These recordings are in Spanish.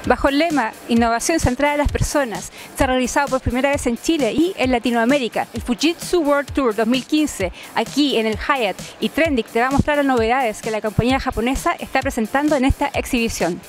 Bajo el lema Innovación centrada en las personas, se ha realizado por primera vez en Chile y en Latinoamérica el Fujitsu World Tour 2015 aquí en el Hyatt, y Trendic te va a mostrar las novedades que la compañía japonesa está presentando en esta exhibición.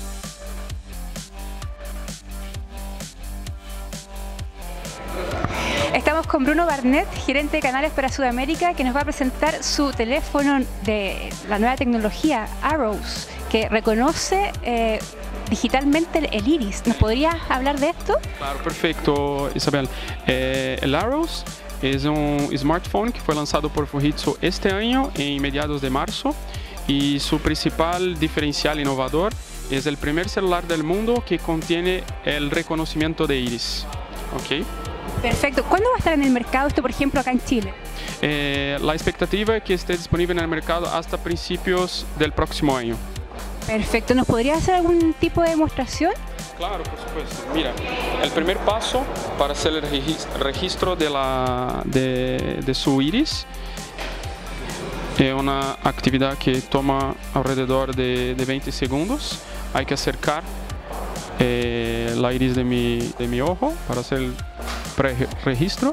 Estamos con Bruno Barnett, gerente de canales para Sudamérica, que nos va a presentar su teléfono de la nueva tecnología Arrows, que reconoce digitalmente el iris. ¿Nos podrías hablar de esto? Claro, perfecto, Isabel. El Arrows es un smartphone que fue lanzado por Fujitsu este año en mediados de marzo, y su principal diferencial innovador es el primer celular del mundo que contiene el reconocimiento de iris. ¿Okay? Perfecto. ¿Cuándo va a estar en el mercado esto, por ejemplo, acá en Chile? La expectativa es que esté disponible en el mercado hasta principios del próximo año. Perfecto. ¿Nos podría hacer algún tipo de demostración? Claro, por supuesto. Mira, el primer paso para hacer el registro de su iris es una actividad que toma alrededor de 20 segundos. Hay que acercar la iris de mi ojo para hacer el pre-registro.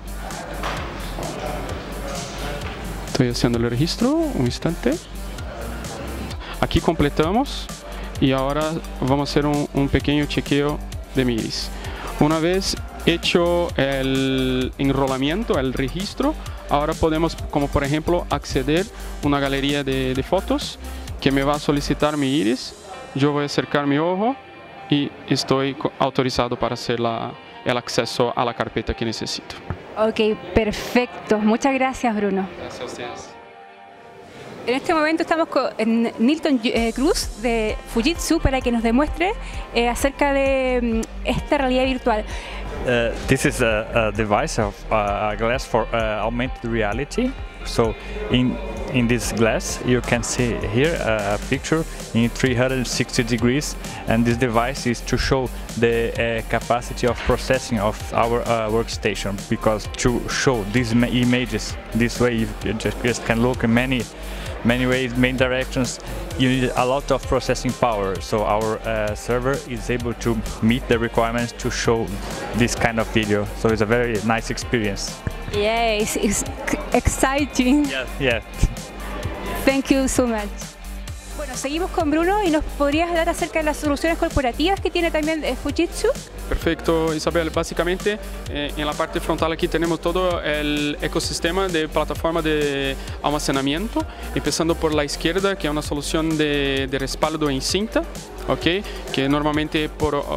Estoy haciendo el registro, un instante. Aquí completamos y ahora vamos a hacer un pequeño chequeo de mi iris. Una vez hecho el enrolamiento, el registro, ahora podemos, como por ejemplo, acceder a una galería de fotos que me va a solicitar mi iris. Yo voy a acercar mi ojo y estoy autorizado para hacer el acceso a la carpeta que necesito. Ok, perfecto. Muchas gracias, Bruno. Gracias a ustedes. En este momento estamos con Nilton Cruz de Fujitsu para que nos demuestre acerca de esta realidad virtual. This is a device of a glass for augmented reality. So in this glass you can see here a picture in 360 degrees, and this device is to show the capacity of processing of our workstation, because to show these images this way you just can look in many ways, many directions. You need a lot of processing power, so our server is able to meet the requirements to show this kind of video. So it's a very nice experience. Yeah, it's exciting. Yeah. Thank you so much. Bueno, seguimos con Bruno y nos podrías hablar acerca de las soluciones corporativas que tiene también Fujitsu. Perfecto, Isabel. Básicamente, en la parte frontal aquí tenemos todo el ecosistema de plataforma de almacenamiento, empezando por la izquierda, que es una solución de respaldo en cinta, ¿okay? Que normalmente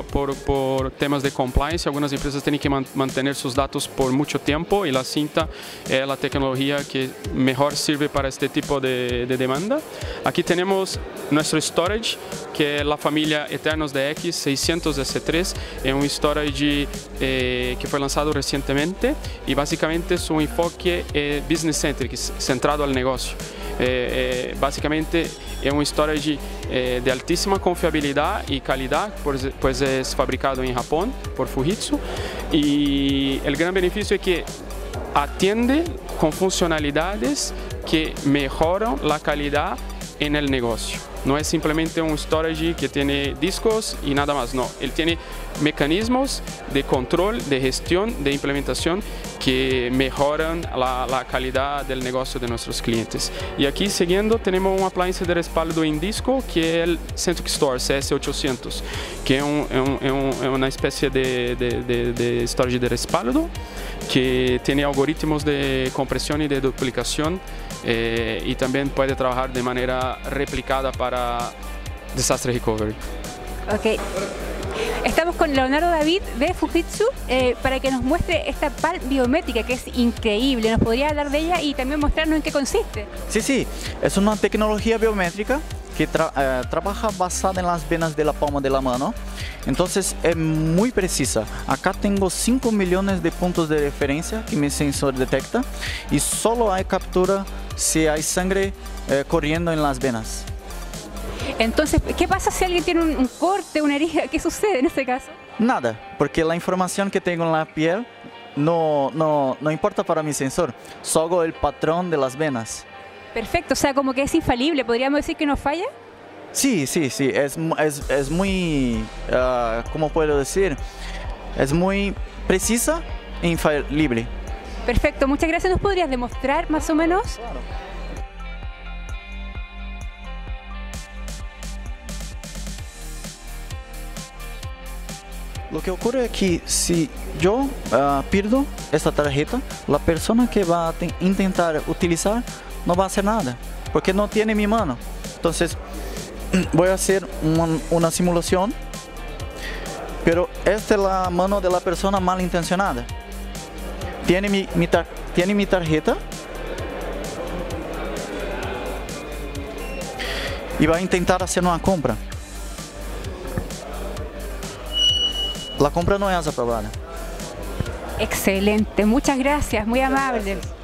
por temas de compliance algunas empresas tienen que mantener sus datos por mucho tiempo, y la cinta es la tecnología que mejor sirve para este tipo de demanda. Aquí tenemos nuestro storage, que es la familia Eternos DX 600 S3, es un storage que fue lanzado recientemente, y básicamente su enfoque es business-centric, centrado al negocio. Básicamente es un storage de altísima confiabilidad y calidad, pues es fabricado en Japón por Fujitsu, y el gran beneficio es que atiende con funcionalidades que mejoran la calidad en el negocio. No es simplemente un storage que tiene discos y nada más, no. Él tiene mecanismos de control, de gestión, de implementación que mejoran la calidad del negocio de nuestros clientes. Y aquí, siguiendo, tenemos un appliance de respaldo en disco, que es el Centric Store CS800, que es una especie de storage de respaldo que tiene algoritmos de compresión y de duplicación, y también puede trabajar de manera replicada para disaster recovery. Ok. Estamos con Leonardo David de Fujitsu para que nos muestre esta PAL biométrica, que es increíble. ¿Nos podría hablar de ella y también mostrarnos en qué consiste? Sí, es una tecnología biométrica que trabaja basada en las venas de la palma de la mano. Entonces es muy precisa. Acá tengo 5 millones de puntos de referencia que mi sensor detecta, y solo hay captura si hay sangre corriendo en las venas. Entonces, ¿qué pasa si alguien tiene un corte, una herida? ¿Qué sucede en ese caso? Nada, porque la información que tengo en la piel no importa para mi sensor, solo el patrón de las venas. Perfecto, o sea, como que es infalible, ¿podríamos decir que no falla? Sí, sí, sí, es muy, ¿cómo puedo decir? Es muy precisa e infalible. Perfecto, muchas gracias. ¿Nos podrías demostrar más o menos? Lo que ocurre es que si yo pierdo esta tarjeta, la persona que va a intentar utilizar no va a hacer nada, porque no tiene mi mano. Entonces, voy a hacer una simulación, pero esta es la mano de la persona malintencionada. Tiene mi tarjeta y va a intentar hacer una compra. La compra no es aprobada. Excelente, muchas gracias, muy amable.